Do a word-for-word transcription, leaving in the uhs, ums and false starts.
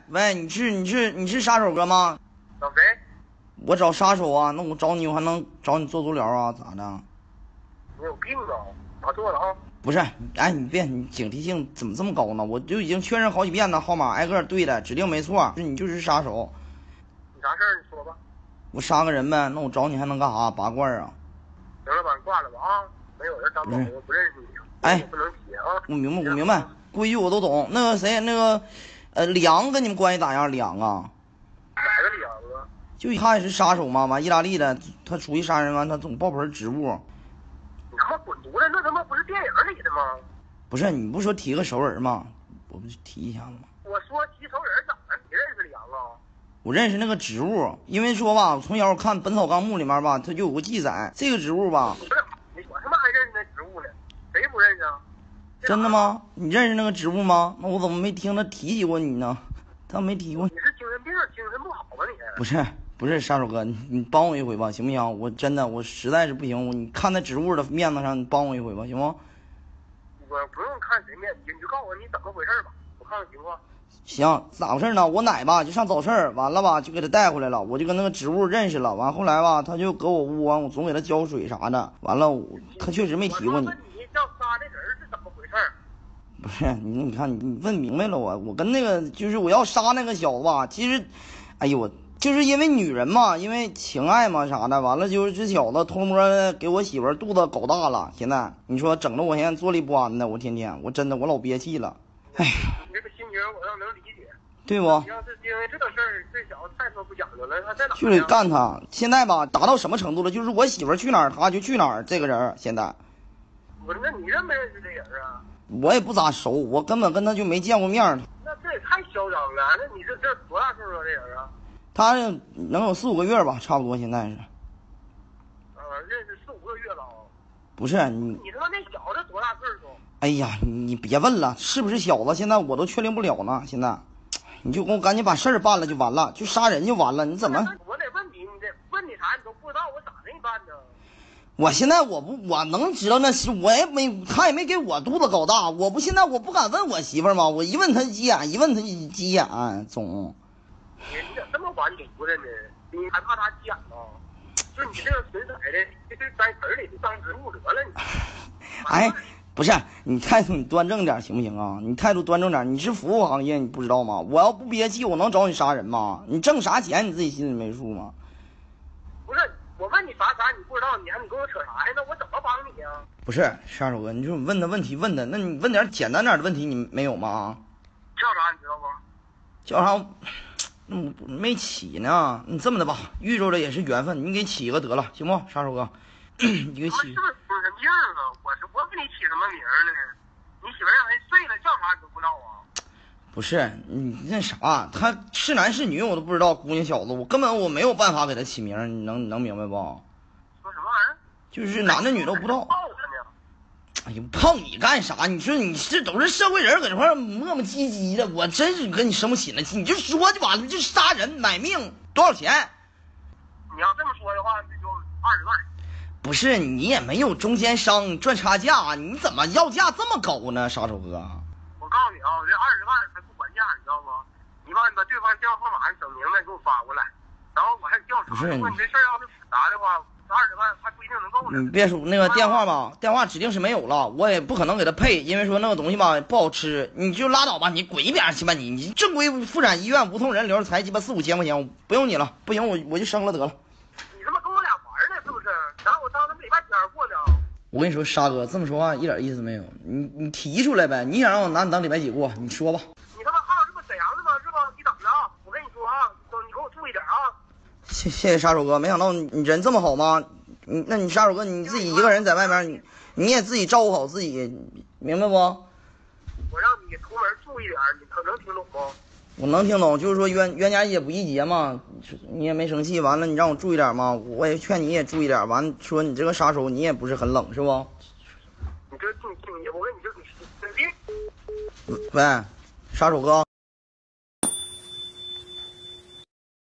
喂，你是你是你是杀手哥吗？ 找谁？ 我找杀手啊，那我找你，我还能找你做足疗啊？咋的？ 你有病啊！打错了啊！ 不是，哎，你别，你警惕性怎么这么高呢？我就已经确认好几遍了，号码挨个对的，指定没错，你就是杀手。 你啥事儿？你说吧。 我杀个人呗，那我找你还能干啥？拔罐啊？ 行了，把你挂了吧啊！没有人张宝，我不认识你。 哎， 不能提啊！ 我明白，我明白，规矩我都懂。那个谁，那个，呃，李阳跟你们关系咋样？李阳啊？ 哪个李阳啊？ 就他也是杀手嘛，完意大利的，他属于杀人完，他总爆盆植物。 你他妈滚犊子！那他妈不是电影里的吗？ 不是，你不说提个熟人吗？我不就提一下子吗？ 我说提熟人咋的？你认识李阳啊？ 我认识那个植物，因为说吧，我从小看《本草纲目》里面吧，它就有个记载，这个植物吧。 不是，我他妈还认识那植物呢，谁不认识啊？ 真的吗？你认识那个植物吗？那我怎么没听他提起过你呢？他没提过。 你是精神病，精神不好吧你？ 不是，不是杀手哥，你你帮我一回吧，行不行？我真的，我实在是不行，我你看那植物的面子上，你帮我一回吧，行吗？ 我不用看谁面子，你就告诉我你怎么回事吧，我看看情况。 行，咋回事呢？我奶吧就上早市，完了吧就给他带回来了，我就跟那个植物认识了。完后来吧，他就搁我屋完，我总给他浇水啥的。完了，我他确实没提过你。 我问你要杀这人是怎么回事？ 不是你，你看你问明白了我，我跟那个就是我要杀那个小子吧，其实，哎呦我就是因为女人嘛，因为情爱嘛啥的。完了就是这小子偷摸的给我媳妇肚子搞大了，现在你说整的我现在坐立不安的，我天天我真的我老憋气了。哎呀， 你这个心情我要能理解， 对不？ 你要是因为这个事儿，这小子太他妈不讲究了，他在哪？ 就得干他。现在吧，达到什么程度了？就是我媳妇去哪儿，他就去哪儿。这个人现在， 我说那你认没认识这人啊？ 我也不咋熟，我根本跟他就没见过面。 那这也太嚣张了！那你这这多大岁数啊？这人啊？ 他能有四五个月吧，差不多现在是。 呃，认识四五个月了啊。 不是你， 你他妈那小子多大岁数？ 哎呀，你别问了，是不是小子？现在我都确定不了呢。现在，你就给我赶紧把事儿办了就完了，就杀人就完了。你怎么？ 我得问你，你得问你啥？你都不知道，我咋给你办呢？ 我现在我不我能知道那是我也没他也没给我肚子搞大，我不现在我不敢问我媳妇儿吗？我一问他急眼，一问他急眼总。 你你咋这么完犊子呢？你还怕他急眼吗？就你这个损色的，这这栽盆里就当植物得了你。 哎，不是你态度你端正点行不行啊？你态度端正点，你是服务行业你不知道吗？我要不憋气，我能找你杀人吗？你挣啥钱你自己心里没数吗？ 不是，我问你啥啥你不知道，你还你跟我扯啥呀？那我怎么帮你呀？ 不是杀手哥，你就问他问题问的，那你问点简单点的问题你没有吗？ 叫啥你知道不？ 叫啥？嗯，没起呢。你这么的吧，遇着的也是缘分，你给起一个得了，行不？杀手哥，你给起。 是不是精神病啊？我是我给你起什么名呢？你媳妇让人睡了，叫啥你都不知道啊？ 不是你那啥，他是男是女我都不知道，姑娘小子，我根本我没有办法给他起名，你能你能明白不？ 说什么玩意儿？ 就是男的女的我不知道。哎呦，泡你干啥？你说你这都是社会人，搁这块磨磨唧唧的，我真是跟你生不起那气。你就说就完了，就杀人买命多少钱？ 你要这么说的话，那就二十万。 不是你也没有中间商赚差价，你怎么要价这么高呢，杀手哥？ 我告诉你啊，我这二十万还不还价，你知道不？你把你把对方电话号码、整名字给我发过来，然后我还调查。 不是如果你这事儿要是复杂的话，二十万还不一定能够呢。 你别说那个电话吧，电话指定是没有了，我也不可能给他配，因为说那个东西吧不好吃，你就拉倒吧，你滚一边去吧你！你正规妇产医院无痛人流才鸡巴四五千块钱，我不用你了，不行我我就生了得了。 你他妈跟我俩玩呢是不是？拿我当他妈礼拜天过呢？ 我跟你说，沙哥这么说话一点意思没有，你你提出来呗，你想让我拿你当礼拜几过，你说吧。 你他妈号这不沈阳的吗？是吧？你等着啊！我跟你说啊，你给我注意点啊！ 谢谢谢杀手哥，没想到你你人这么好吗？你那你杀手哥你自己一个人在外面，你你也自己照顾好自己，明白不？ 我让你出门注意点，你可能听懂不？ 我能听懂，就是说冤冤家也不义结嘛，你也没生气，完了你让我注意点嘛，我也劝你也注意点，完了说你这个杀手你也不是很冷是不？ 你这你你我跟你这你真的。 喂，杀手哥。